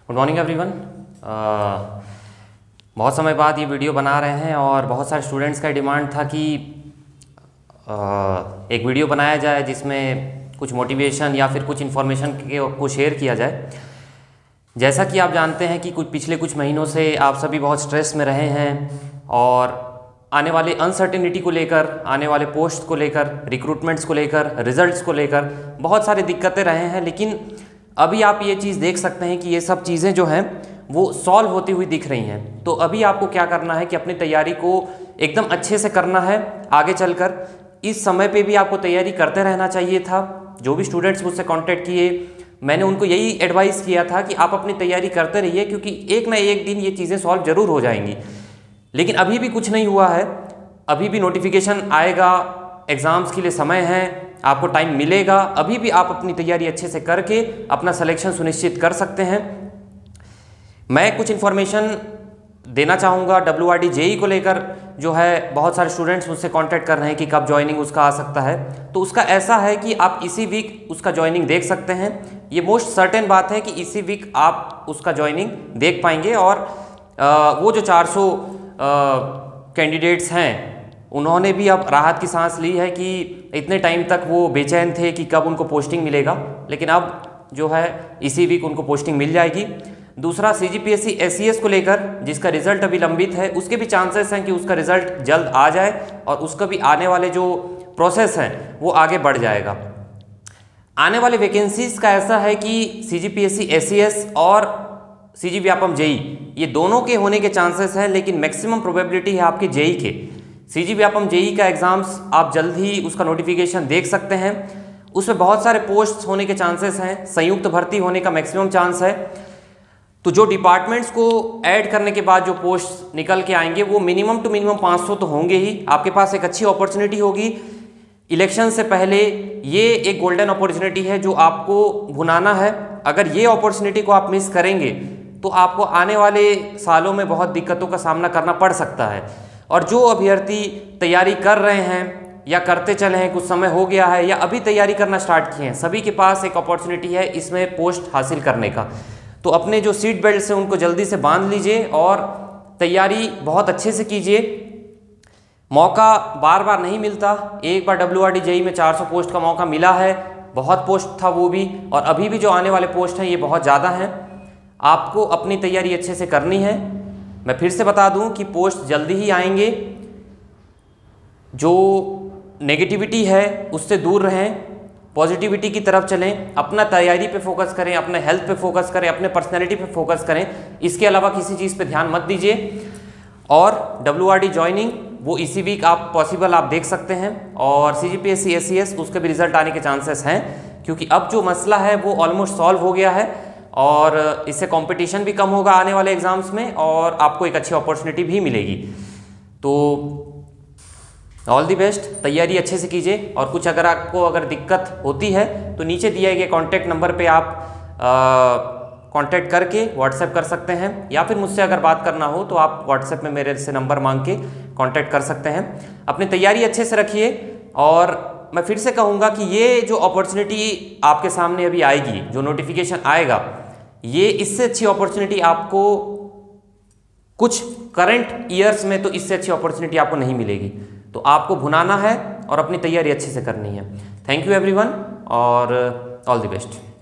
Good morning everyone. बहुत समय बाद ये वीडियो बना रहे हैं और बहुत सारे स्टूडेंट्स का डिमांड था कि एक वीडियो बनाया जाए जिसमें कुछ मोटिवेशन या फिर कुछ इन्फॉर्मेशन को शेयर किया जाए। जैसा कि आप जानते हैं कि पिछले कुछ महीनों से आप सभी बहुत स्ट्रेस में रहे हैं और आने वाले अनसर्टेनिटी को लेकर, आने वाले पोस्ट को लेकर, रिक्रूटमेंट्स को लेकर, रिजल्ट्स को लेकर बहुत सारी दिक्कतें रहे हैं। लेकिन अभी आप ये चीज़ देख सकते हैं कि ये सब चीज़ें जो हैं वो सॉल्व होती हुई दिख रही हैं। तो अभी आपको क्या करना है कि अपनी तैयारी को एकदम अच्छे से करना है। आगे चलकर इस समय पे भी आपको तैयारी करते रहना चाहिए था। जो भी स्टूडेंट्स मुझसे कांटेक्ट किए, मैंने उनको यही एडवाइस किया था कि आप अपनी तैयारी करते रहिए, क्योंकि एक ना एक दिन ये चीज़ें सॉल्व ज़रूर हो जाएंगी। लेकिन अभी भी कुछ नहीं हुआ है, अभी भी नोटिफिकेशन आएगा, एग्ज़ाम्स के लिए समय है, आपको टाइम मिलेगा। अभी भी आप अपनी तैयारी अच्छे से करके अपना सिलेक्शन सुनिश्चित कर सकते हैं। मैं कुछ इन्फॉर्मेशन देना चाहूँगा WRD JEE को लेकर। जो है बहुत सारे स्टूडेंट्स मुझसे कांटेक्ट कर रहे हैं कि कब ज्वाइनिंग उसका आ सकता है। तो उसका ऐसा है कि आप इसी वीक उसका ज्वाइनिंग देख सकते हैं। ये मोस्ट सर्टेन बात है कि इसी वीक आप उसका ज्वाइनिंग देख पाएंगे। और वो जो 400 कैंडिडेट्स हैं उन्होंने भी अब राहत की सांस ली है कि इतने टाइम तक वो बेचैन थे कि कब उनको पोस्टिंग मिलेगा, लेकिन अब जो है इसी वीक उनको पोस्टिंग मिल जाएगी। दूसरा CGPSC SES को लेकर जिसका रिजल्ट अभी लंबित है, उसके भी चांसेस हैं कि उसका रिजल्ट जल्द आ जाए और उसका भी आने वाले जो प्रोसेस हैं वो आगे बढ़ जाएगा। आने वाले वैकेंसीज का ऐसा है कि CGPSC SES और CG व्यापम JEE ये दोनों के होने के चांसेस हैं, लेकिन मैक्सिमम प्रोबेबिलिटी है आपके JEE के। CG व्यापम JEE का एग्ज़ाम्स आप जल्द ही उसका नोटिफिकेशन देख सकते हैं। उसमें बहुत सारे पोस्ट होने के चांसेस हैं, संयुक्त भर्ती होने का मैक्सिमम चांस है। तो जो डिपार्टमेंट्स को ऐड करने के बाद जो पोस्ट निकल के आएंगे वो मिनिमम टू मिनिमम 500 तो होंगे ही। आपके पास एक अच्छी अपॉर्चुनिटी होगी इलेक्शन से पहले। ये एक गोल्डन अपॉर्चुनिटी है जो आपको भुनाना है। अगर ये अपॉर्चुनिटी को आप मिस करेंगे तो आपको आने वाले सालों में बहुत दिक्कतों का सामना करना पड़ सकता है। और जो अभ्यर्थी तैयारी कर रहे हैं या करते चले हैं, कुछ समय हो गया है या अभी तैयारी करना स्टार्ट किए हैं, सभी के पास एक अपॉर्चुनिटी है इसमें पोस्ट हासिल करने का। तो अपने जो सीट बेल्ट से उनको जल्दी से बांध लीजिए और तैयारी बहुत अच्छे से कीजिए। मौका बार बार नहीं मिलता। एक बार WRD JEE में 400 पोस्ट का मौका मिला है, बहुत पोस्ट था वो भी, और अभी भी जो आने वाले पोस्ट हैं ये बहुत ज़्यादा हैं। आपको अपनी तैयारी अच्छे से करनी है। मैं फिर से बता दूं कि पोस्ट जल्दी ही आएंगे। जो नेगेटिविटी है उससे दूर रहें, पॉजिटिविटी की तरफ चलें, अपना तैयारी पे फोकस करें, अपने हेल्थ पे फोकस करें, अपने पर्सनैलिटी पे फोकस करें। इसके अलावा किसी चीज़ पे ध्यान मत दीजिए। और WRD ज्वाइनिंग वो इसी वीक आप पॉसिबल आप देख सकते हैं। और CGPSC SES उसके भी रिजल्ट आने के चांसेस हैं, क्योंकि अब जो मसला है वो ऑलमोस्ट सॉल्व हो गया है और इससे कंपटीशन भी कम होगा आने वाले एग्जाम्स में और आपको एक अच्छी अपॉर्चुनिटी भी मिलेगी। तो ऑल दी बेस्ट, तैयारी अच्छे से कीजिए। और कुछ अगर दिक्कत होती है तो नीचे दिए गए कॉन्टैक्ट नंबर पे आप कांटेक्ट करके व्हाट्सएप कर सकते हैं, या फिर मुझसे अगर बात करना हो तो आप व्हाट्सएप में मेरे से नंबर मांग के कांटेक्ट कर सकते हैं। अपनी तैयारी अच्छे से रखिए। और मैं फिर से कहूँगा कि ये जो अपॉर्चुनिटी आपके सामने अभी आएगी, जो नोटिफिकेशन आएगा, ये इससे अच्छी अपॉर्चुनिटी आपको कुछ करंट ईयर्स में तो इससे अच्छी अपॉर्चुनिटी आपको नहीं मिलेगी। तो आपको भुनाना है और अपनी तैयारी अच्छे से करनी है। थैंक यू एवरीवन और ऑल द बेस्ट।